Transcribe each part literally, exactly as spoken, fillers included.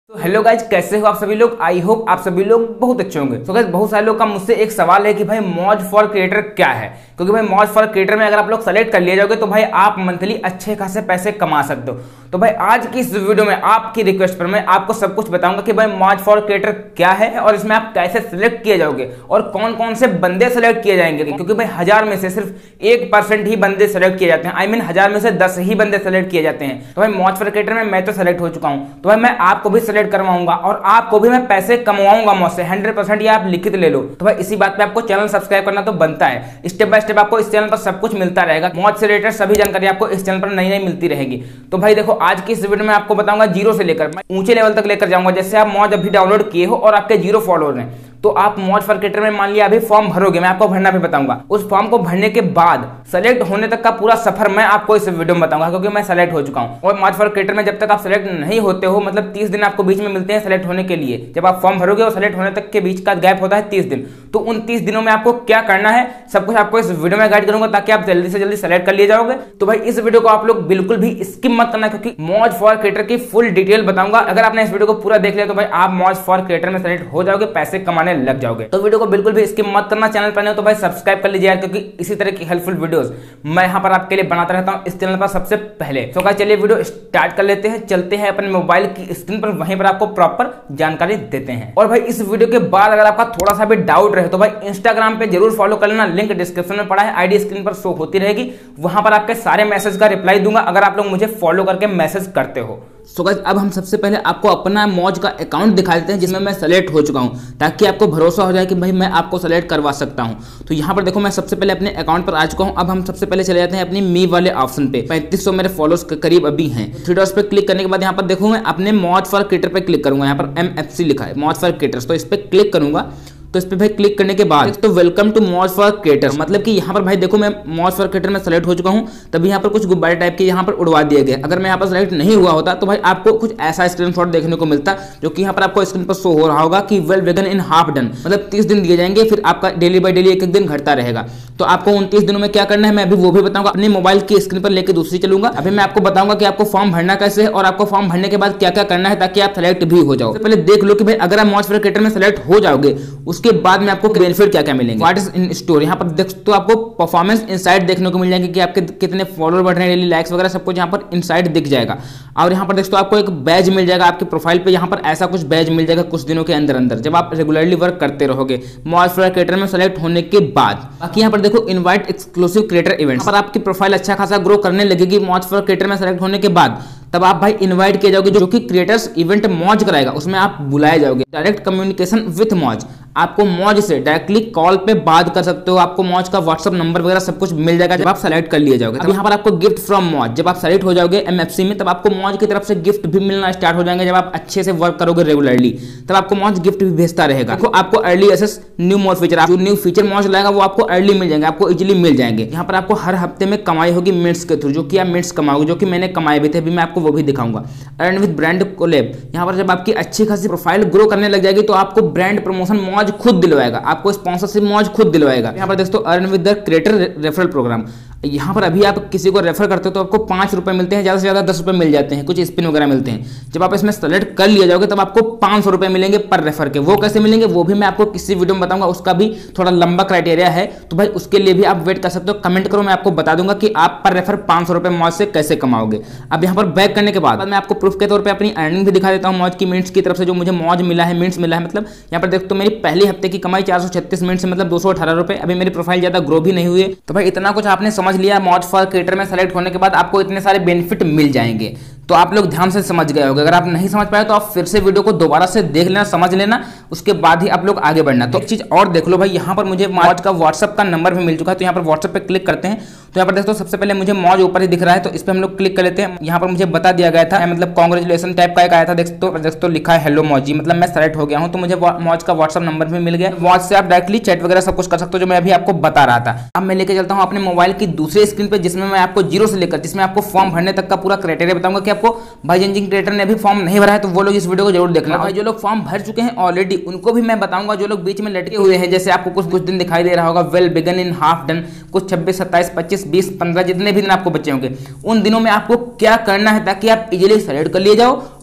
तो hello guys, कैसे हो आप सभी लोग। आई होप आप सभी लोग बहुत अच्छे होंगे। तो गाइज बहुत सारे लोग का मुझसे एक सवाल है कि भाई मौज फॉर क्रिएटर क्या है, क्योंकि भाई मौज फॉर क्रिएटर में अगर आप लोग सेलेक्ट कर लिए जाओगे तो भाई आप मंथली अच्छे खासे पैसे कमा सकते हो। तो भाई आज की इस वीडियो में आपकी रिक्वेस्ट पर मैं आपको सब कुछ बताऊंगा कि भाई मौज फॉर क्रिएटर क्या है और इसमें आप कैसे सिलेक्ट किए जाओगे और कौन कौन से बंदे सेलेक्ट किए जाएंगे, क्योंकि भाई हजार में से सिर्फ एक परसेंट ही बंदे सेलेक्ट किए जाते हैं। आई मीन हजार में से दस ही बंदे सेलेक्ट किए जाते हैं। तो भाई मौज फॉर क्रिएटर में मैं तो सेलेक्ट हो चुका हूं, तो भाई मैं आपको भी सेलेक्ट करवाऊंगा और आपको भी मैं पैसे कमवाऊंगा मौज से हंड्रेड परसेंट। ये आप लिखित ले लो। तो भाई इसी बात पे आपको चैनल सब्सक्राइब करना तो बनता है। स्टेप बाय स्टेप आपको इस चैनल पर सब कुछ मिलता रहेगा। मौज से रिलेटेड सभी जानकारी आपको इस चैनल पर नई नई मिलती रहेगी। तो भाई देखो, आज की इस वीडियो में आपको बताऊंगा जीरो से लेकर मैं ऊंचे लेवल तक लेकर जाऊंगा। जैसे आप मौज अभी डाउनलोड किए हो और आपके जीरो फॉलोअर हैं, तो आप मौज फॉर क्रिएटर में मान लिया अभी फॉर्म भरोगे, मैं आपको भरना भी बताऊंगा। उस फॉर्म को भरने के बाद सेलेक्ट होने तक का पूरा सफर मैं आपको इस वीडियो में बताऊंगा, क्योंकि मैं सेलेक्ट हो चुका हूं। और मौज फॉर क्रिएटर में जब तक आप सेलेक्ट नहीं होते हो, मतलब तीस दिन आपको बीच में मिलते हैं सेलेक्ट होने के लिए। जब आप फॉर्म भरोगे और सेलेक्ट होने तक के बीच का गैप होता है तीस दिन। तो उन तीस दिनों में आपको क्या करना है सब कुछ आपको इस वीडियो में गाइड करूंगा, ताकि आप जल्दी से जल्दी सेलेक्ट कर लिए जाओगे। तो भाई इस वीडियो को आप लोग बिल्कुल भी स्किप मत करना, क्योंकि मौज फॉर क्रिएटर की फुल डिटेल बताऊंगा। अगर आपने इस वीडियो को पूरा देख लिया तो भाई आप मौज फॉर क्रिएटर में सेलेक्ट हो जाओगे, पैसे कमाने लग जाओगे। तो वीडियो को बिल्कुल भी स्किप मत करना। चैनल पर नहीं हो तो भाई सब्सक्राइब कर लीजिए यार, क्योंकि इसी तरह की हेल्पफुल वीडियोस मैं यहां पर आपके लिए बनाता रहता हूं इस चैनल पर सबसे पहले। तो गाइस चलिए वीडियो स्टार्ट कर लेते हैं। चलते हैं अपने मोबाइल की स्क्रीन पर, वहीं पर आपको प्रॉपर जानकारी देते हैं। और भाई इस वीडियो के बाद अगर आपका थोड़ा सा भी डाउट रहे तो भाई इंस्टाग्राम पे जरूर फॉलो कर लेना। लिंक डिस्क्रिप्शन में पड़ा है, आईडी स्क्रीन पर शो होती रहेगी। वहां पर आपके सारे मैसेज का रिप्लाई दूंगा अगर आप लोग मुझे फॉलो करके मैसेज करते हो। सो गाइस अब हम सबसे पहले आपको अपना मौज का अकाउंट दिखा देते हैं जिसमें मैं सेलेक्ट हो चुका हूं, ताकि आपको भरोसा हो जाए कि भाई मैं आपको सेलेक्ट करवा सकता हूं। तो यहां पर देखो, मैं सबसे पहले अपने अकाउंट पर आ चुका हूं। अब हम सबसे पहले चले जाते हैं अपनी मी वाले ऑप्शन पे। पैंतीस सौ मेरे फॉलोअर्स के करीब अभी हैं। थ्री डॉट्स पे क्लिक करने के बाद यहां पर देखो मैं अपने मौज फॉर क्रिएटर पे क्लिक करूंगा। यहां पर एम एफ सी लिखा है, मौज फॉर क्रिएटर्स, तो इस पे क्लिक करूंगा। तो इस पे भाई क्लिक करने के बाद तो welcome to Moj for creator, मतलब कि यहाँ पर भाई देखो मैं मौज फॉर क्रिएटर में सेलेक्ट हो चुका हूँ। तभी यहाँ पर कुछ गुब्बारे टाइप के यहाँ पर उड़वा दिए गए। अगर मैं यहाँ पर सेलेक्ट नहीं हुआ होता तो भाई आपको कुछ ऐसा स्क्रीनशॉट देखने को मिलता, जो कि यहाँ पर आपको स्क्रीन पर शो हो रहा होगा कि well begun in half done, मतलब तीस दिन दिए जाएंगे, फिर आपका डेली बाई डेली एक एक दिन घटता रहेगा। तो आपको उनतीस दिनों में क्या करना है मैं अभी वो भी बताऊंगा। अपने मोबाइल की स्क्रीन पर लेकर दूसरी चलूंगा। अभी मैं आपको बताऊंगा कि आपको फॉर्म भरना कैसे है और आपको फॉर्म भरने के बाद क्या क्या करना है, ताकि आप सेलेक्ट भी हो जाओ। पहले देख लो कि भाई अगर आप मौज फॉर क्रिएटर में सेलेक्ट हो जाओगे, उसके बाद में आपको बेनिफिट क्या क्या मिलेंगे। व्हाट इज इन स्टोर, यहाँ पर देख तो आपको परफॉर्मेंस इनसाइट देखने को मिल जाएंगे कि आपके कितने फॉलोअर बढ़ रहे हैं, डेली लाइक्स वगैरह सब कुछ यहाँ पर इनसाइट दिख जाएगा। और यहाँ पर देख तो आपको एक बैज मिल जाएगा आपके प्रोफाइल पे। यहाँ पर ऐसा कुछ बैज मिल जाएगा कुछ दिनों के अंदर अंदर, जब आप रेगुलरली वर्क करते रहोगे मौज फॉर क्रिएटर में सेलेक्ट होने के बाद। बाकी यहाँ पर देखो इनवाइट एक्सक्लूसिव क्रिएटर इवेंट्स, पर आपकी प्रोफाइल अच्छा खासा ग्रो करने लगेगी मौज फॉर क्रिएटर में सेलेक्ट होने के बाद। तब आप भाई इनवाइट किए जाओगे, जो कि क्रिएटर्स इवेंट मौज कराएगा, उसमें आप बुलाए जाओगे। डायरेक्ट कम्युनिकेशन विथ मौज, आपको मौज से डायरेक्टली कॉल पे बात कर सकते हो। आपको मौज का व्हाट्सअप नंबर वगैरह सब कुछ मिल जाएगा जब आप सेलेक्ट कर लिए जाओगे। अब यहाँ पर आपको गिफ्ट फ्रॉम मौज, जब आप सेलेक्ट हो जाओगे एमएफसी में, तब आपको मौज की तरफ से गिफ्ट भी मिलना स्टार्ट हो जाएंगे। जब आप अच्छे से वर्क करोगे रेगुलरली, तब आपको मौज गिफ्ट भी भेजता रहेगा। देखो आपको early access new Moj feature, जो न्यू फीचर मौज लाएगा वो आपको अर्ली मिल जाएंगे, आपको इजिली मिल जाएंगे। यहाँ पर आपको हर हफ्ते में कमाई होगी मिनट्स के थ्रू, जो कि आप मिनट्स कमाओगे, जो कि मैंने कमाए भी थे, अभी मैं आपको वो भी दिखाऊंगा। अर्न विद ब्रांड कोलैब, यहाँ पर जब आपकी अच्छी खासी प्रोफाइल ग्रो करने लग जाएगी तो आपको ब्रांड प्रमोशन मौज खुद दिलवाएगा, आपको स्पॉन्सरशिप मौज खुद दिलवाएगा। यहाँ पर दोस्तों earn with the creator referral program, यहाँ पर अभी आप किसी को रेफर करते हो तो आपको पांच रुपए मिलते हैं, ज्यादा से ज्यादा दस रुपए मिल जाते हैं, कुछ स्पिन वगैरह मिलते हैं। जब आप इसमें सेलेक्ट कर लिए जाओगे तब आपको पांच सौ रुपए मिलेंगे पर रेफर के। वो कैसे मिलेंगे वो भी मैं आपको किसी वीडियो में बताऊंगा, उसका भी थोड़ा लंबा क्राइटेरिया है, तो भाई उसके लिए भी आप वेट कर सकते हो। कमेंट करो, मैं आपको बता दूंगा कि आप पर रेफर पांच सौ रुपए मौज से कैसे कमाओगे। अब यहाँ पर बैक करने के बाद मैं आपको प्रूफ के तौर पर अपनी अर्निंग भी दिखा देता हूँ मौज की मिनट्स की तरफ से, जो मुझे मौज मिला है, मिनट्स मिला है। मतलब यहाँ पर देखो तो मेरी पहले हफ्ते की कमाई चार सौ छत्तीस मिनट से, मतलब दो सौ अठारह रुपए। अभी मेरी प्रोफाइल ज्यादा ग्रो भी नहीं हुई। तो भाई इतना कुछ आपने समझ लिया, मौज फॉर क्रिएटर में सेलेक्ट होने के बाद आपको इतने सारे बेनिफिट मिल जाएंगे। तो आप लोग ध्यान से समझ गए होंगे। अगर आप नहीं समझ पाए तो आप फिर से वीडियो को दोबारा से देख लेना, समझ लेना, उसके बाद ही आप लोग आगे बढ़ना। तो एक चीज और देख लो भाई, यहाँ पर मुझे मौज का व्हाट्सएप का नंबर भी मिल चुका है। तो यहाँ पर व्हाट्सएप पे क्लिक करते हैं तो यहाँ पर देखो सबसे पहले मुझे मौज ऊपर ही दिख रहा है, तो इस पर हम लोग क्लिक कर लेते हैं। यहाँ पर मुझे बता दिया गया था, मतलब कांग्रेचुलेशन टाइप का एक आया था, देख तो देख तो लिखा है हेलो मौजी, मतलब मैं सेलेक्ट हो गया हूँ। तो मुझे मौज का व्हाट्सएप नंबर भी मिल गया। मौज से आप डायरेक्टली चैट वगैरह सब कुछ कर सकते हो, जो मैं अभी आपको बता रहा था। अब मैं लेके चलता हूँ अपने मोबाइल की दूसरी स्क्रीन पे, जिसमें मैं आपको जीरो से लेकर, जिसमें आपको फॉर्म भरने तक का पूरा क्राइटेरिया बताऊंगा कि आपको भाई जिन क्रिएटर ने अभी फॉर्म नहीं भरा है तो वो लोग इस वीडियो को जरूर देखना। भाई जो लोग फॉर्म भर चुके हैं ऑलरेडी उनको भी मैं बताऊंगा, जो लोग बीच में लटके हुए हैं, जैसे आपको कुछ कुछ दिन दिखाई दे रहा होगा well begun in half done, कुछ छब्बीस सत्ताईस पच्चीस बीस पंद्रह जितने भी दिन आपको बचे होंगे, उन दिनों में आपको क्या करना है ताकि आप इजीली सेलेक्ट कर लिए जाओ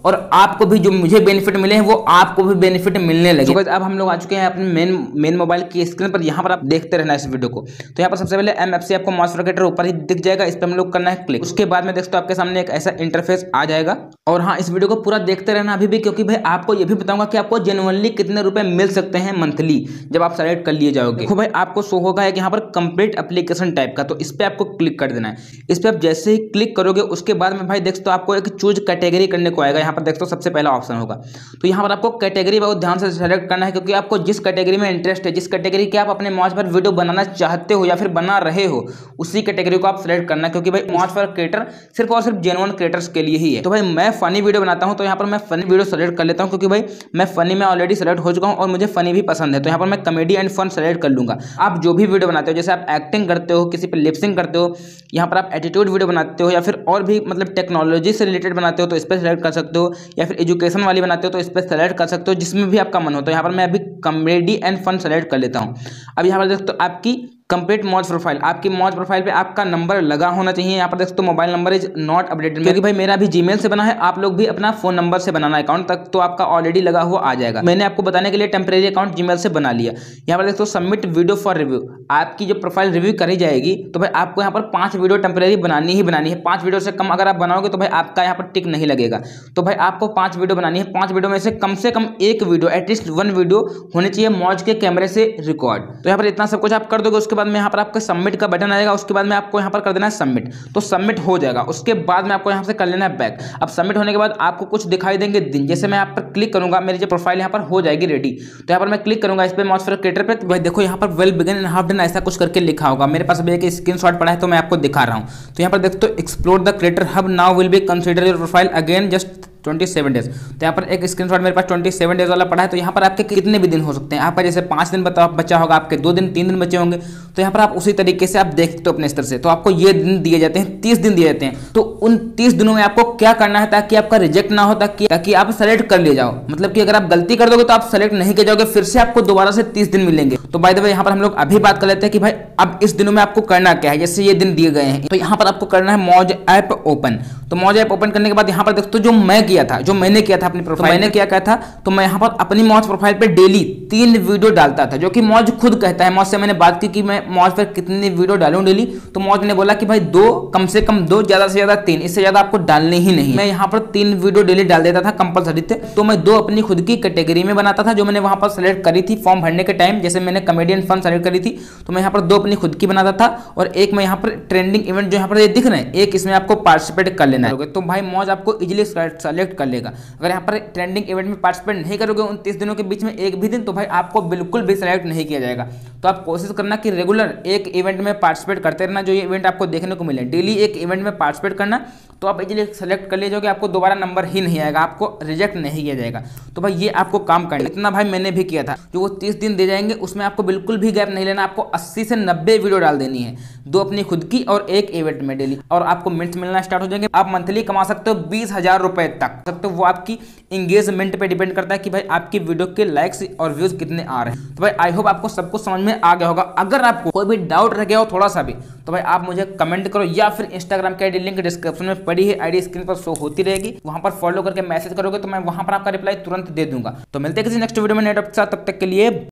और आपको भी जो मुझे बेनिफिट मिले हैं वो आपको भी बेनिफिट मिलने लगे। तो अब हम लोग आ चुके हैं अपने मेन मेन मोबाइल की स्क्रीन पर। यहाँ पर आप देखते रहना इस वीडियो को। तो यहाँ पर सबसे पहले एमएफसी आपको मॉज फॉर क्रिएटर ऊपर ही दिख जाएगा, इस पर हम लोग करना है क्लिक। उसके बाद में देखते हो आपके सामने एक ऐसा इंटरफेस आ जाएगा। और हाँ, इस वीडियो को पूरा देखते रहना अभी भी, क्योंकि भाई आपको ये भी बताऊंगा कि आपको जेन्युइनली कितने रुपए मिल सकते हैं मंथली जब आप सेलेक्ट कर लिए जाओगे। देखो भाई, आपको शो होगा एक यहाँ पर कंप्लीट एप्लीकेशन टाइप का, तो इस पर आपको क्लिक कर देना है। इस पर आप जैसे ही क्लिक करोगे उसके बाद में भाई देखते हो आपको एक चूज कैटेगरी करने को आएगा। यहाँ पर देखते हो सबसे पहला ऑप्शन होगा, तो यहाँ पर आपको कैटेगरी बहुत ध्यान से सेलेक्ट करना है, क्योंकि आपको जिस कैटेगरी में इंटरेस्ट है, जिस कैटेगरी के आप अपने मौज पर वीडियो बनाना चाहते हो या फिर बना रहे हो, उसी कैटेगरी को आप सेलेक्ट करना है। क्योंकि भाई मौज फॉर क्रिएटर सिर्फ और सिर्फ जेन्युइन क्रिएटर्स के लिए ही है। तो भाई मैं फनी वीडियो बनाता हूं, तो यहाँ पर मैं फनी वीडियो सेलेक्ट कर लेता हूं, क्योंकि भाई मैं फनी में ऑलरेडी सेलेक्ट हो चुका हूं और मुझे फनी भी पसंद है। तो यहाँ पर मैं कॉमेडी एंड फन सेलेक्ट कर लूंगा। आप जो भी वीडियो बनाते हो, जैसे आप एक्टिंग करते हो, किसी पे लिपसिंग करते हो, यहाँ पर आप एटीट्यूड वीडियो बनाते हो, या फिर और भी मतलब टेक्नोलॉजी से रिलेटेड बनाते हो तो इस पर सेलेक्ट कर सकते हो, या फिर एजुकेशन वाली बनाते हो तो इस पर सेलेक्ट कर सकते हो, जिसमें भी आपका मन हो। तो यहाँ पर मैं अभी कॉमेडी एंड फन सेलेक्ट कर लेता हूँ। अब यहाँ पर देखते हो आपकी कंप्लीट मौज प्रोफाइल, आपकी मौज प्रोफाइल पे आपका नंबर लगा होना चाहिए। यहाँ पर देखो mobile number is not updated, क्योंकि भाई मेरा भी जीमेल से बना है, आप लोग भी अपना फोन नंबर से बनाना अकाउंट तक, तो आपका ऑलरेडी लगा हुआ आ जाएगा। मैंने आपको बताने के लिए टेम्परेरी अकाउंट जीमेल से बना लिया। यहाँ पर देखो सबमिट वीडियो फॉर रिव्यू, आपकी जो प्रोफाइल रिव्यू करी जाएगी, तो भाई आपको यहाँ पर पांच वीडियो टेम्परेरी बनानी ही बनानी है। पांच वीडियो से कम अगर आप बनाओगे तो भाई आपका यहाँ पर टिक नहीं लगेगा। तो भाई आपको पांच वीडियो बनानी है, पांच वीडियो में से कम से कम एक वीडियो, एटलीस्ट वन वीडियो होनी चाहिए मौज के कैमरे से रिकॉर्ड। तो यहाँ पर इतना सब कुछ आप कर दोगे। उसके बाद में यहाँ पर आपका सबमिट का बटन आएगा, उसके बाद में आपको यहाँ पर कर देना है सबमिट, तो सबमिट हो जाएगा। उसके बाद में आपको यहाँ से कर लेना है बैक। अब सबमिट होने के बाद आपको कुछ दिखाई देंगे दिन, जैसे मैं यहाँ पर क्लिक करूंगा मेरी जो प्रोफाइल यहाँ पर हो जाएगी रेडी। तो यहाँ पर मैं क्लिक करूंगा इस पे मौज फॉर क्रिएटर पे, तो भाई देखो यहाँ पर well begun and half done ऐसा कुछ करके लिखा होगा। मेरे पास भी एक स्क्रीनशॉट पड़ा है तो मैं आपको दिखा रहा हूँ। तो यहाँ पर देखते हो explore the creator hub now will be consider your profile again just twenty seven days. तो यहाँ पर एक स्क्रीनशॉट मेरे पास ट्वेंटी सेवन डेज वाला पड़ा है। तो यहाँ पर आपके कितने भी दिन हो सकते हैं, आपका जैसे पाँच दिन बता बचा होगा, आपके दो दिन तीन दिन बचे होंगे, तो यहाँ पर आप उसी तरीके से आप देखते हो अपने स्तर से। तो आपको ये दिन दिए जाते हैं, तीस दिन दिए जाते हैं। तो उन तीस दिनों में आपको क्या करना है ताकि आपका रिजेक्ट ना हो, ताकि ताकि आप सेलेक्ट कर ले जाओ। मतलब कि अगर आप गलती कर दोगे तो आप सेलेक्ट नहीं किए जाओगे, फिर से आपको दोबारा से तीस दिन मिलेंगे। तो बाय द वे यहाँ पर हम लोग अभी बात कर लेते हैं कि भाई अब इस दिनों में आपको करना क्या है। जैसे ये दिन दिए गए हैं, तो यहाँ पर आपको करना है मौज ऐप ओपन। तो मौज ऐप ओपन करने के बाद यहाँ पर देखते हो जो मैं किया था, जो मैंने किया था अपनी प्रोफाइल, मैंने क्या क्या था, तो मैं यहाँ पर अपनी मौज प्रोफाइल पे डेली तीन वीडियो डालता था, जो कि मौज खुद कहता है। मौज से मैंने बात की कि मैं मौज पर कितनी वीडियो डालूं डेली, तो मौज ने बोला कि भाई दो, कम से कम दो, ज्यादा से ज्यादा तीन, इससे ज्यादा आपको डालने ही नहीं। मैं यहाँ पर तीन वीडियो डेली डाल देता था कंपलसरी थे। तो मैं दो अपनी खुद की कैटेगरी में बनाता था जो मैंने वहां पर सेलेक्ट करी थी फॉर्म भरने के टाइम। जैसे मैंने कॉमेडियन फन सेलेक्ट करी थी, तो मैं यहाँ पर दो अपनी खुद की बनाता था, और एक मैं यहाँ पर ट्रेंडिंग इवेंट जो यहाँ पर दिख रहे हैं, एक इसमें आपको पार्टिसिपेट कर लेना है। तो भाई मौज आपको इजिली सेलेक्ट कर लेगा। अगर यहाँ पर ट्रेंडिंग इवेंट में पार्टिसिपेट नहीं करोगे उनतीस दिनों के बीच में एक भी दिन, तो भाई आपको बिल्कुल भी सेलेक्ट नहीं किया जाएगा। तो आप कोशिश करना कि रेगुलर एक इवेंट में पार्टिसिपेट करते रहना, जो ये इवेंट आपको देखने को मिले, डेली एक इवेंट में पार्टिसिपेट करना, तो आप इजीली सेलेक्ट कर लीजिए, आपको दोबारा नंबर ही नहीं आएगा, आपको रिजेक्ट नहीं किया जाएगा। तो भाई ये आपको काम करना, इतना भाई मैंने भी किया था। जो वो तीस दिन दे जाएंगे उसमें आपको बिल्कुल भी गैप नहीं लेना, आपको अस्सी से नब्बे वीडियो डाल देनी है, दो अपनी खुद की और एक इवेंट में डेली, और आपको मिनट्स मिलना स्टार्ट हो जाएंगे। आप मंथली कमा सकते हो बीस हजार रुपए तक। तो वो आपकी इंगेजमेंट पे डिपेंड करता है कि भाई आपकी वीडियो के लाइक्स और व्यूज कितने आ रहे हैं। तो भाई आई होप आपको सब कुछ समझ में आ गया होगा। अगर आपको कोई भी डाउट रह गया हो थोड़ा सा भी, तो भाई आप मुझे कमेंट करो, या फिर इंस्टाग्राम की आईडी लिंक डिस्क्रिप्शन में पड़ी है, आईडी स्क्रीन पर शो होती रहेगी, वहां पर फॉलो करके मैसेज करोगे तो मैं वहां पर आपका रिप्लाई तुरंत दे दूंगा। तो मिलते हैं किसी नेक्स्ट वीडियो में नए टॉपिक के साथ, तब तक के लिए